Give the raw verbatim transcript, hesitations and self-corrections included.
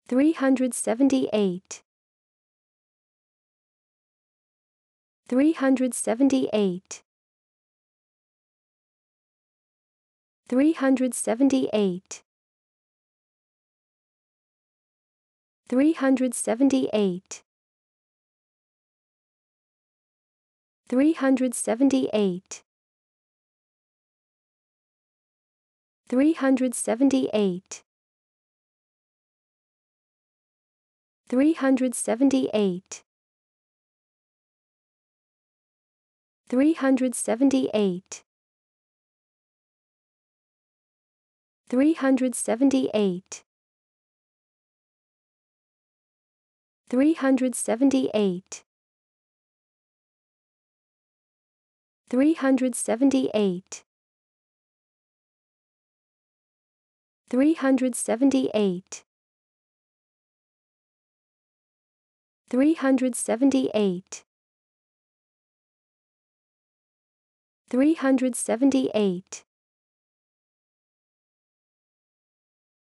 three hundred seventy-eight, three hundred seventy-eight, three hundred seventy-eight, three hundred seventy-eight, three hundred seventy-eight, three hundred seventy-eight, three hundred seventy-eight, three hundred seventy-eight, three hundred seventy-eight, three hundred seventy-eight, three hundred seventy-eight, three hundred seventy-eight, three hundred seventy-eight, three hundred seventy-eight,